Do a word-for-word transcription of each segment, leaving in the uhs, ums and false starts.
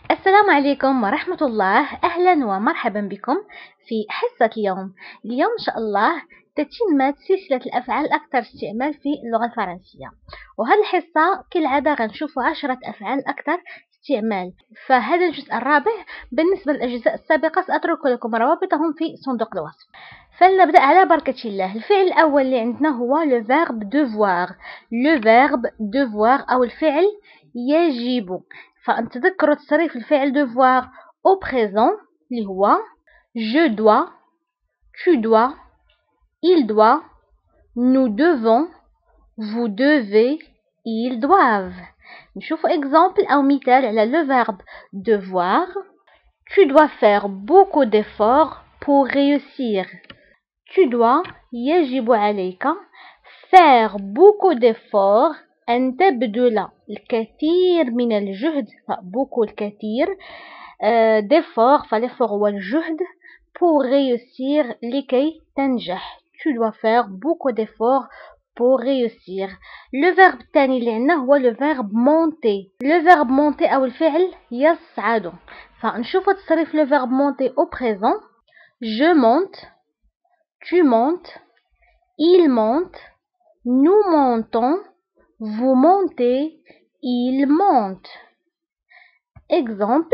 السلام عليكم ورحمة الله. أهلا ومرحبا بكم في حصة اليوم. اليوم إن شاء الله تتم سلسلة الأفعال الأكثر استعمال في اللغة الفرنسية، وهذه الحصة كالعادة غنشوفوا عشرة أفعال أكثر استعمال. فهذا الجزء الرابع. بالنسبة للأجزاء السابقة سأترك لكم روابطهم في صندوق الوصف. فلنبدأ على بركة الله. الفعل الأول اللي عندنا هو le verbe devoir. le verbe devoir أو الفعل يجب. فنتذكروا تصريف الفعل devoir au présent اللي هو je dois, tu dois, il doit, nous devons, vous devez, ils doivent. نشوفوا exemple أو مثال على le verbe devoir. Tu dois faire beaucoup d'efforts pour réussir. Tu dois يجب عليك faire beaucoup d'efforts أن تبذل الكثير من الجهد. beaucoup الكثير euh, d'efforts فالeffort هو الجهد pour réussir لكي تنجح. Tu dois faire beaucoup d'efforts pour réussir. le verbe الثاني اللي عندنا هو le verbe monter. le verbe monter أو الفعل يصعد. فنشوف تصريف le verbe monter au présent. je monte, tu montes, il monte, nous montons, vous montez, il monte. Exemple: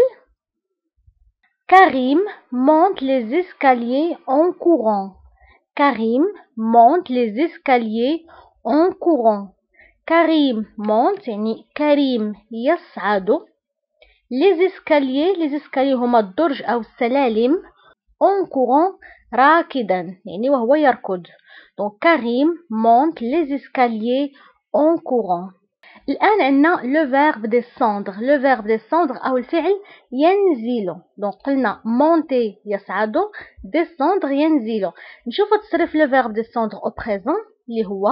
Karim monte les escaliers en courant. Karim monte les escaliers en courant. Karim monte يعني كريم يصعد. les escaliers les escaliers هما الدرج أو السلالم. en courant راكدا يعني وهو يركض. donc Karim monte les escaliers en courant. الآن عندنا le verbe descendre. le verbe descendre أو الفعل ينزل. donc قلنا monter يصعد، descendre ينزل. نشوف تصريف le verbe descendre au présent اللي هو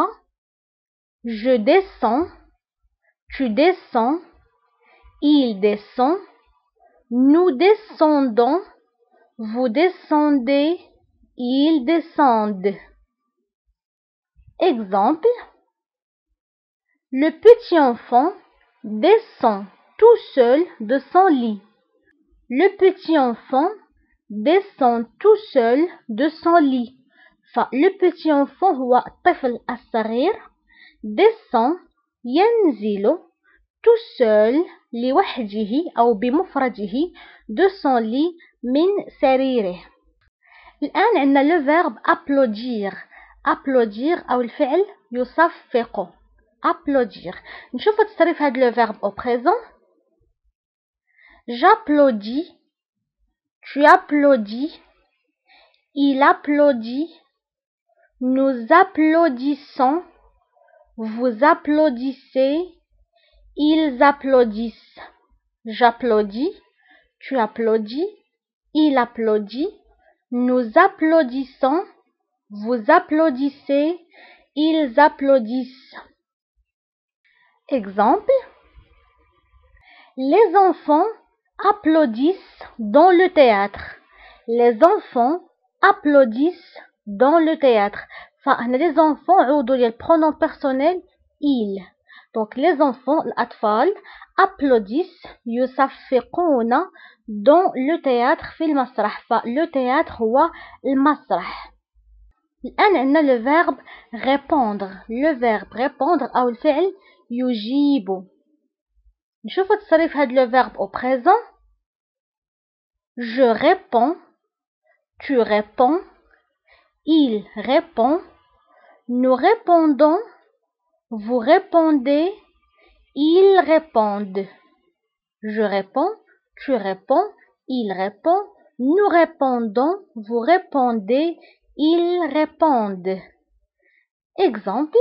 je descends, tu descends, il descend, nous descendons, vous descendez, ils descendent. Exemple: le petit enfant descend tout seul de son lit. Le petit enfant descend tout seul de son lit. فle petit enfant هو الطفل الصغير descend ينزل tout seul لوحده أو بمفرده de son lit من سريره. الآن عندنا le verbe applaudir. applaudir أو الفعل يصفق. applaudir. نشوف تصريف هذا le verbe au présent. j'applaudis, tu applaudis, il applaudit, nous applaudissons, vous applaudissez, ils applaudissent. j'applaudis, tu applaudis, il applaudit, nous applaudissons, vous applaudissez, ils applaudissent. Exemple: les enfants applaudissent dans le théâtre. les enfants applaudissent dans le théâtre. فهنا les enfants عودوا لل pronom personnel ils. donc les enfants الأطفال applaudissent يصفقون dans le théâtre في المسرح. فle théâtre هو المسرح. الآن عندنا le verbe répondre. le verbe répondre أو الفعل يجيب. نشوف تصريف هذا le verbe au présent. je réponds, tu réponds, il répond, nous répondons, vous répondez, ils répondent. je réponds, tu réponds, il répond, nous répondons, vous répondez, ils répondent. Exemple: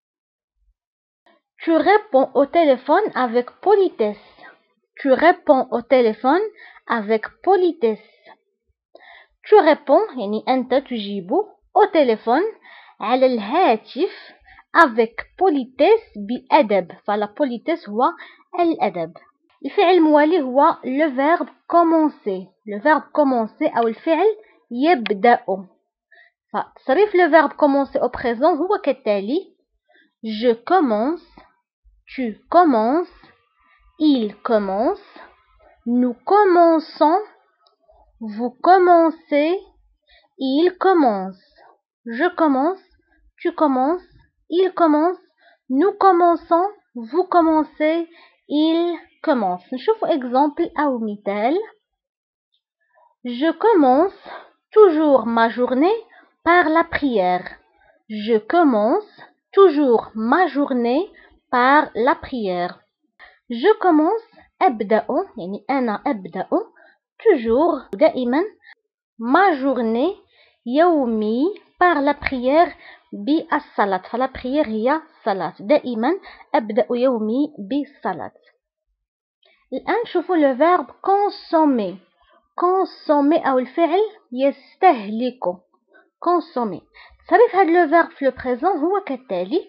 tu réponds au téléphone avec politesse. tu réponds au téléphone avec politesse. tu réponds يعني أنت تجيب au téléphone على الهاتف avec politesse بأدب. فلا politesse هو الأدب. الفعل الموالي هو le verbe commencer. le verbe commencer أو الفعل يبدأ. فتصريف le verbe commencer au présent هو كالتالي: je commence, tu commences, il commence, nous commençons, vous commencez, il commence. Je commence, tu commences, il commence, nous commençons, vous commencez, il commence. نشوف exemple أو مثال. Je commence toujours ma journée par la prière. Je commence toujours ma journée par la prière. Je commence أبدأ يعني أنا أبدأ toujours دائما ma journée يومي par la prière بالصلاة. فلا prière هي صلاة. دائما أبدأ يومي بالصلاة. الآن شوفوا le verbe consommer. consommer أو الفعل يستهلك. consommer. تصريف هذا le verbe في le présent هو كالتالي.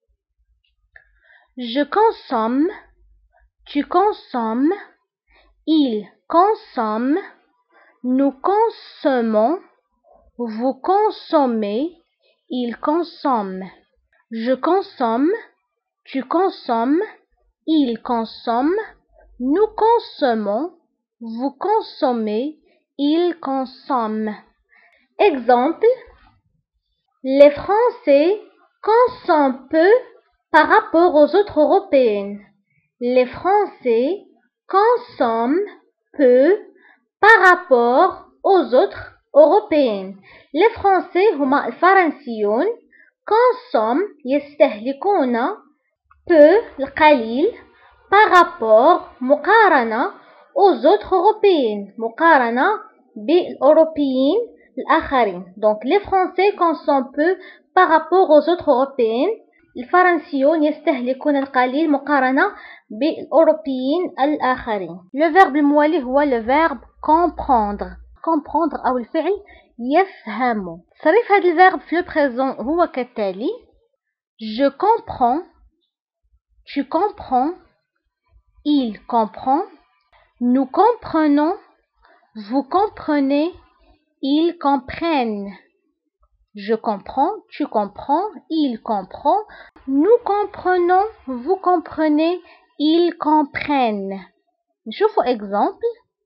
Je consomme, tu consommes, il consomme, nous consommons, vous consommez, il consomme. Je consomme, tu consommes, il consomme, nous consommons, vous consommez, il consomme. Exemple, les Français consomment peu par rapport aux autres Européens. Les Français consomment peu par rapport aux autres Européens. Les Français هما الفرنسيون consomment يستهلكون peu القليل par rapport مقارنة aux autres Européens مقارنة بالأوروبيين الآخرين. Donc les Français consomment peu par rapport aux autres Européens. الفرنسيون يستهلكون القليل مقارنة بالأوروبيين الآخرين. Le verbe الموالي هو le verbe comprendre. comprendre أو الفعل يفهم. تصريف هذا الverbe في le présent هو كالتالي. Je comprends, tu comprends, il comprend, nous comprenons, vous comprenez, ils comprennent. Je comprends, tu comprends, il comprend, nous comprenons, vous comprenez, ils comprennent. نشوفوا exemple.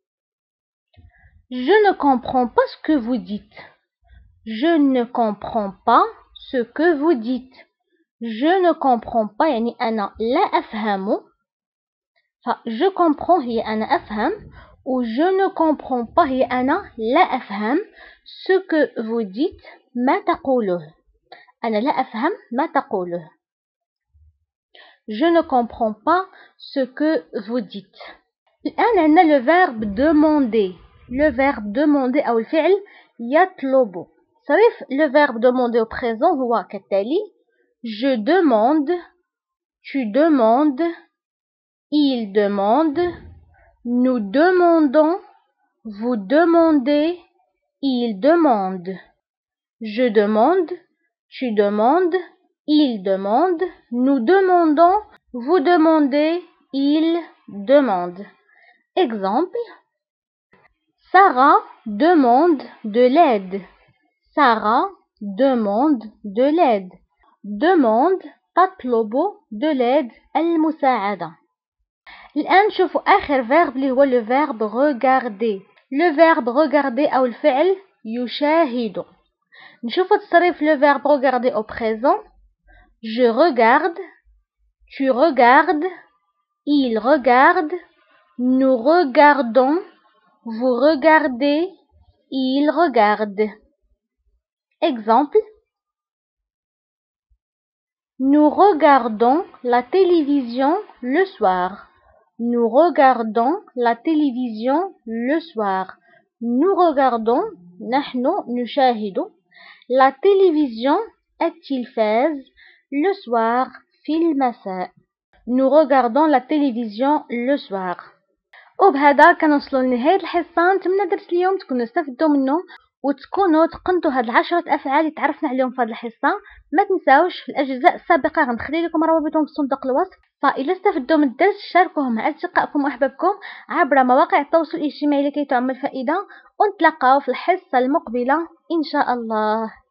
Je ne comprends pas ce que vous dites. Je ne comprends pas ce que vous dites. Je ne comprends pas يعني أنا لا أفهم. ف je comprends هي أنا أفهم و je ne comprends pas هي أنا لا أفهم ce que vous dites ما تقوله. أنا لا أفهم ما تقوله. Je ne comprends pas ce que vous dites. الآن عندنا le verbe demander. Le verbe demander أو الفعل يطلب. صريف le verbe demander au présent هو كالتالي. Je demande, tu demandes, il demande, nous demandons, vous demandez, il demande. Je demande, tu demandes, il demande, nous demandons, vous demandez, il demande. Exemple. Sarah demande de l'aide. Sarah demande de l'aide. demande تطلب de l'aide المساعدة. الآن شوفوا آخر verbe اللي هو le verbe regarder. le verbe regarder أو الفعل يشاهد. نشوفوا تصريف le verbe regarder au présent. Je regarde, tu regardes, il regarde, nous regardons, vous regardez, il regarde. Exemple. Nous regardons la télévision le soir. Nous regardons la télévision le soir. Nous regardons, نحن نشاهد la télévision التلفاز le soir في المساء. Nous regardons la télévision le soir. وبهذا كنوصلوا لنهاية الحصة. نتمنى درس اليوم تكونوا استفدتوا منه وتكونوا تقنتوا هاد العشرة أفعال اللي تعرفنا عليهم في هذه الحصة. ما تنساوش في الأجزاء السابقة غنخلي لكم روابطهم في صندوق الوصف. فإلا استفدتوا من الدرس شاركوه مع أصدقائكم وأحبابكم عبر مواقع التواصل الاجتماعي لكي تعم الفائدة. ونتلاقاو في الحصة المقبلة إن شاء الله.